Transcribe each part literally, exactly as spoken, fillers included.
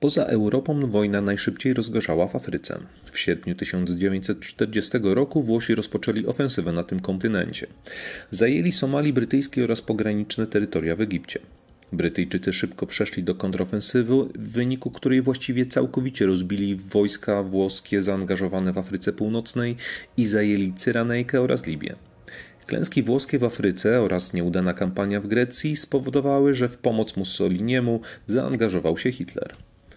Poza Europą wojna najszybciej rozgorzała w Afryce. W sierpniu tysiąc dziewięćset czterdziestego roku Włosi rozpoczęli ofensywę na tym kontynencie. Zajęli Somalii brytyjskie oraz pograniczne terytoria w Egipcie. Brytyjczycy szybko przeszli do kontrofensywy, w wyniku której właściwie całkowicie rozbili wojska włoskie zaangażowane w Afryce Północnej i zajęli Cyrenajkę oraz Libię. Klęski włoskie w Afryce oraz nieudana kampania w Grecji spowodowały, że w pomoc Mussoliniemu zaangażował się Hitler.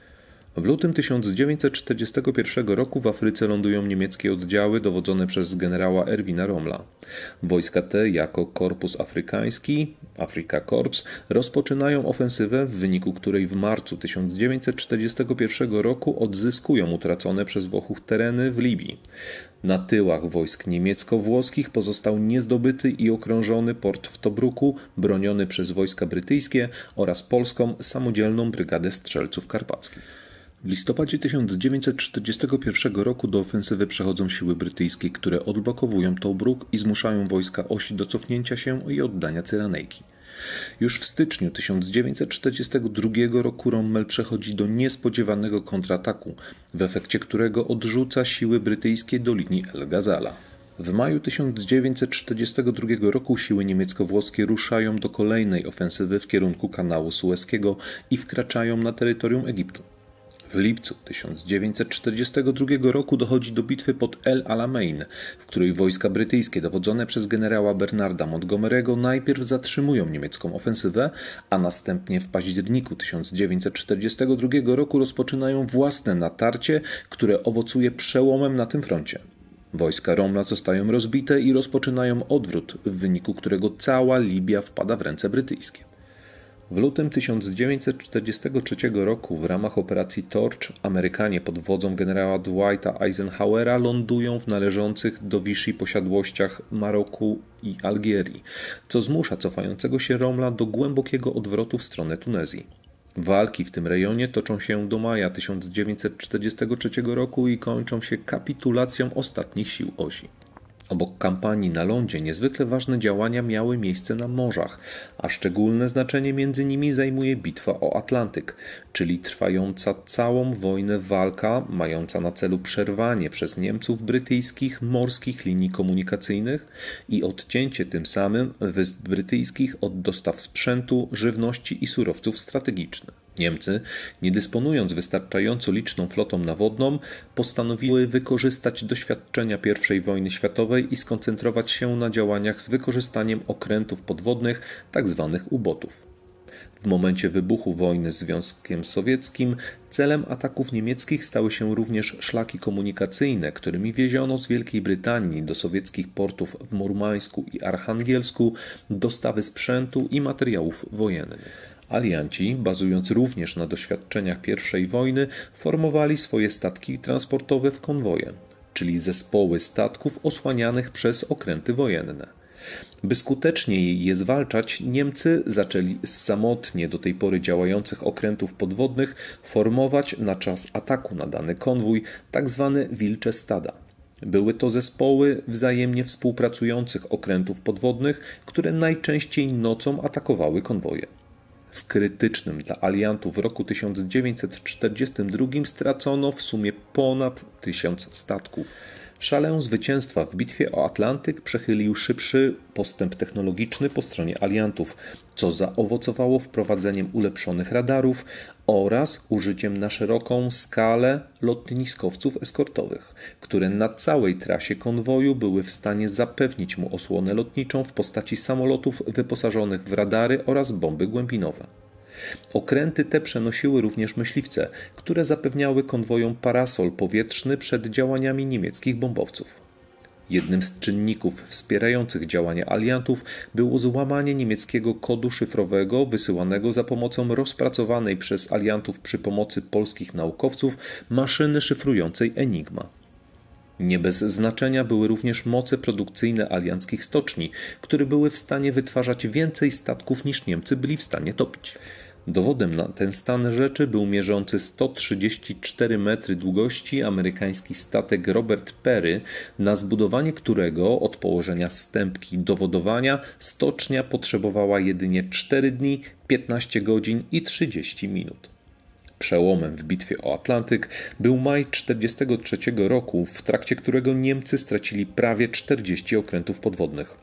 W lutym tysiąc dziewięćset czterdziestego pierwszego roku w Afryce lądują niemieckie oddziały dowodzone przez generała Erwina Rommla. Wojska te jako Korpus Afrykański, Afrika Korps, rozpoczynają ofensywę, w wyniku której w marcu tysiąc dziewięćset czterdziestego pierwszego roku odzyskują utracone przez Włochów tereny w Libii. Na tyłach wojsk niemiecko-włoskich pozostał niezdobyty i okrążony port w Tobruku, broniony przez wojska brytyjskie oraz polską samodzielną Brygadę Strzelców Karpackich. W listopadzie tysiąc dziewięćset czterdziestego pierwszego roku do ofensywy przechodzą siły brytyjskie, które odblokowują Tobruk i zmuszają wojska Osi do cofnięcia się i oddania Cyrenajki. Już w styczniu tysiąc dziewięćset czterdziestego drugiego roku Rommel przechodzi do niespodziewanego kontrataku, w efekcie którego odrzuca siły brytyjskie do linii El Ghazala. W maju tysiąc dziewięćset czterdziestego drugiego roku siły niemiecko-włoskie ruszają do kolejnej ofensywy w kierunku kanału Sueskiego i wkraczają na terytorium Egiptu. W lipcu tysiąc dziewięćset czterdziestego drugiego roku dochodzi do bitwy pod El Alamein, w której wojska brytyjskie dowodzone przez generała Bernarda Montgomery'ego najpierw zatrzymują niemiecką ofensywę, a następnie w październiku tysiąc dziewięćset czterdziestego drugiego roku rozpoczynają własne natarcie, które owocuje przełomem na tym froncie. Wojska Rommla zostają rozbite i rozpoczynają odwrót, w wyniku którego cała Libia wpada w ręce brytyjskie. W lutym tysiąc dziewięćset czterdziestego trzeciego roku w ramach operacji Torch Amerykanie pod wodzą generała Dwighta Eisenhowera lądują w należących do Vichy posiadłościach Maroku i Algierii, co zmusza cofającego się Rommla do głębokiego odwrotu w stronę Tunezji. Walki w tym rejonie toczą się do maja tysiąc dziewięćset czterdziestego trzeciego roku i kończą się kapitulacją ostatnich sił Osi. Obok kampanii na lądzie niezwykle ważne działania miały miejsce na morzach, a szczególne znaczenie między nimi zajmuje bitwa o Atlantyk, czyli trwająca całą wojnę walka mająca na celu przerwanie przez Niemców brytyjskich morskich linii komunikacyjnych i odcięcie tym samym wysp brytyjskich od dostaw sprzętu, żywności i surowców strategicznych. Niemcy, nie dysponując wystarczająco liczną flotą nawodną, postanowiły wykorzystać doświadczenia pierwszej wojny światowej i skoncentrować się na działaniach z wykorzystaniem okrętów podwodnych, tzw. ubotów. W momencie wybuchu wojny z Związkiem Sowieckim celem ataków niemieckich stały się również szlaki komunikacyjne, którymi wieziono z Wielkiej Brytanii do sowieckich portów w Murmańsku i Archangelsku dostawy sprzętu i materiałów wojennych. Alianci, bazując również na doświadczeniach pierwszej wojny, formowali swoje statki transportowe w konwoje, czyli zespoły statków osłanianych przez okręty wojenne. By skuteczniej je zwalczać, Niemcy zaczęli z samotnie do tej pory działających okrętów podwodnych formować na czas ataku na dany konwój tzw. wilcze stada. Były to zespoły wzajemnie współpracujących okrętów podwodnych, które najczęściej nocą atakowały konwoje. W krytycznym dla aliantów roku tysiąc dziewięćset czterdziestym drugim stracono w sumie ponad tysiąc statków. Szalę zwycięstwa w bitwie o Atlantyk przechylił szybszy postęp technologiczny po stronie aliantów, co zaowocowało wprowadzeniem ulepszonych radarów oraz użyciem na szeroką skalę lotniskowców eskortowych, które na całej trasie konwoju były w stanie zapewnić mu osłonę lotniczą w postaci samolotów wyposażonych w radary oraz bomby głębinowe. Okręty te przenosiły również myśliwce, które zapewniały konwojom parasol powietrzny przed działaniami niemieckich bombowców. Jednym z czynników wspierających działania aliantów było złamanie niemieckiego kodu szyfrowego wysyłanego za pomocą rozpracowanej przez aliantów przy pomocy polskich naukowców maszyny szyfrującej Enigma. Nie bez znaczenia były również moce produkcyjne alianckich stoczni, które były w stanie wytwarzać więcej statków niż Niemcy byli w stanie topić. Dowodem na ten stan rzeczy był mierzący sto trzydzieści cztery metry długości amerykański statek Robert Peary, na zbudowanie którego od położenia stępki do wodowania stocznia potrzebowała jedynie cztery dni, piętnaście godzin i trzydzieści minut. Przełomem w bitwie o Atlantyk był maj tysiąc dziewięćset czterdziestego trzeciego roku, w trakcie którego Niemcy stracili prawie czterdzieści okrętów podwodnych.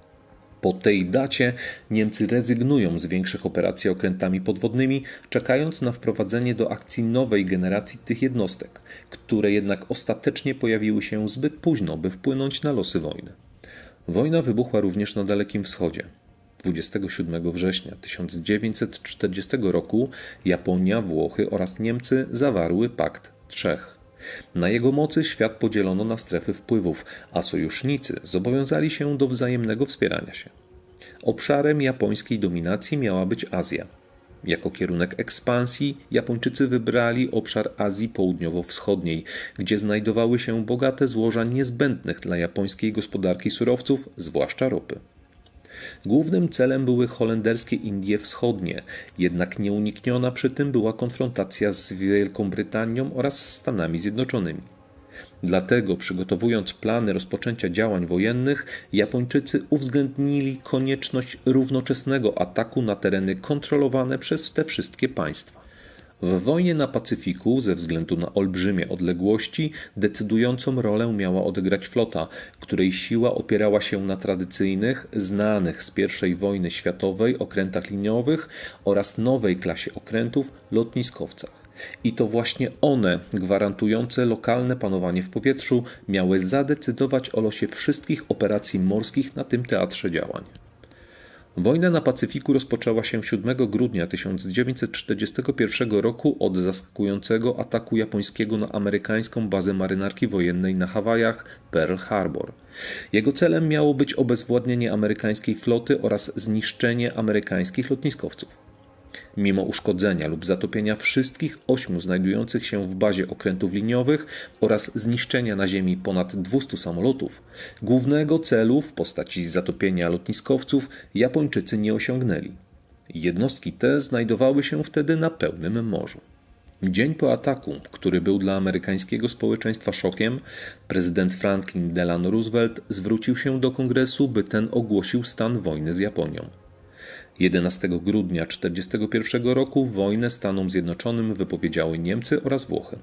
Po tej dacie Niemcy rezygnują z większych operacji okrętami podwodnymi, czekając na wprowadzenie do akcji nowej generacji tych jednostek, które jednak ostatecznie pojawiły się zbyt późno, by wpłynąć na losy wojny. Wojna wybuchła również na Dalekim Wschodzie. dwudziestego siódmego września tysiąc dziewięćset czterdziestego roku Japonia, Włochy oraz Niemcy zawarły Pakt Trzech. Na jego mocy świat podzielono na strefy wpływów, a sojusznicy zobowiązali się do wzajemnego wspierania się. Obszarem japońskiej dominacji miała być Azja. Jako kierunek ekspansji Japończycy wybrali obszar Azji Południowo-Wschodniej, gdzie znajdowały się bogate złoża niezbędnych dla japońskiej gospodarki surowców, zwłaszcza ropy. Głównym celem były holenderskie Indie Wschodnie, jednak nieunikniona przy tym była konfrontacja z Wielką Brytanią oraz Stanami Zjednoczonymi. Dlatego, przygotowując plany rozpoczęcia działań wojennych, Japończycy uwzględnili konieczność równoczesnego ataku na tereny kontrolowane przez te wszystkie państwa. W wojnie na Pacyfiku, ze względu na olbrzymie odległości, decydującą rolę miała odegrać flota, której siła opierała się na tradycyjnych, znanych z pierwszej wojny światowej okrętach liniowych oraz nowej klasie okrętów lotniskowcach. I to właśnie one, gwarantujące lokalne panowanie w powietrzu, miały zadecydować o losie wszystkich operacji morskich na tym teatrze działań. Wojna na Pacyfiku rozpoczęła się siódmego grudnia tysiąc dziewięćset czterdziestego pierwszego roku od zaskakującego ataku japońskiego na amerykańską bazę marynarki wojennej na Hawajach Pearl Harbor. Jego celem miało być obezwładnienie amerykańskiej floty oraz zniszczenie amerykańskich lotniskowców. Mimo uszkodzenia lub zatopienia wszystkich ośmiu znajdujących się w bazie okrętów liniowych oraz zniszczenia na ziemi ponad dwustu samolotów, głównego celu w postaci zatopienia lotniskowców Japończycy nie osiągnęli. Jednostki te znajdowały się wtedy na pełnym morzu. Dzień po ataku, który był dla amerykańskiego społeczeństwa szokiem, prezydent Franklin Delano Roosevelt zwrócił się do Kongresu, by ten ogłosił stan wojny z Japonią. jedenastego grudnia tysiąc dziewięćset czterdziestego pierwszego roku wojnę Stanom Zjednoczonym wypowiedziały Niemcy oraz Włochy.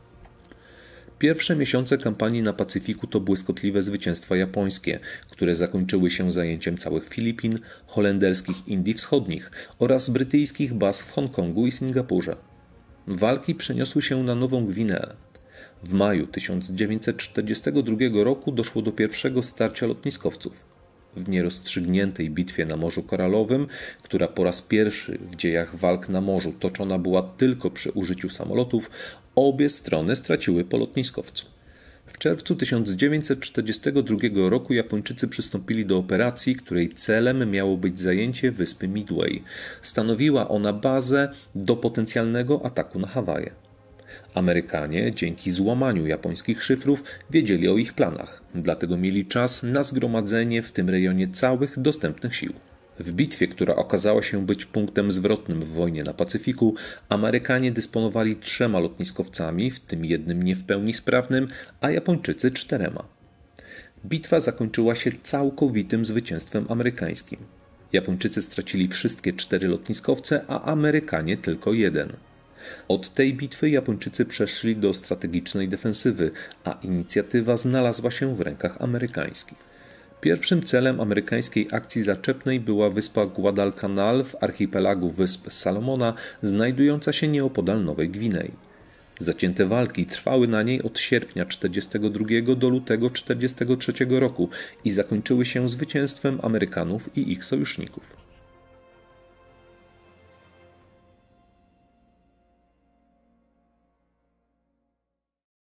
Pierwsze miesiące kampanii na Pacyfiku to błyskotliwe zwycięstwa japońskie, które zakończyły się zajęciem całych Filipin, holenderskich Indii Wschodnich oraz brytyjskich baz w Hongkongu i Singapurze. Walki przeniosły się na Nową Gwineę. W maju tysiąc dziewięćset czterdziestego drugiego roku doszło do pierwszego starcia lotniskowców. W nierozstrzygniętej bitwie na Morzu Koralowym, która po raz pierwszy w dziejach walk na morzu toczona była tylko przy użyciu samolotów, obie strony straciły po lotniskowcu. W czerwcu tysiąc dziewięćset czterdziestego drugiego roku Japończycy przystąpili do operacji, której celem miało być zajęcie wyspy Midway. Stanowiła ona bazę do potencjalnego ataku na Hawaje. Amerykanie, dzięki złamaniu japońskich szyfrów, wiedzieli o ich planach, dlatego mieli czas na zgromadzenie w tym rejonie całych dostępnych sił. W bitwie, która okazała się być punktem zwrotnym w wojnie na Pacyfiku, Amerykanie dysponowali trzema lotniskowcami, w tym jednym nie w pełni sprawnym, a Japończycy czterema. Bitwa zakończyła się całkowitym zwycięstwem amerykańskim. Japończycy stracili wszystkie cztery lotniskowce, a Amerykanie tylko jeden. Od tej bitwy Japończycy przeszli do strategicznej defensywy, a inicjatywa znalazła się w rękach amerykańskich. Pierwszym celem amerykańskiej akcji zaczepnej była wyspa Guadalcanal w archipelagu wysp Salomona, znajdująca się nieopodal Nowej Gwinei. Zacięte walki trwały na niej od sierpnia czterdziestego drugiego do lutego czterdziestego trzeciego roku i zakończyły się zwycięstwem Amerykanów i ich sojuszników.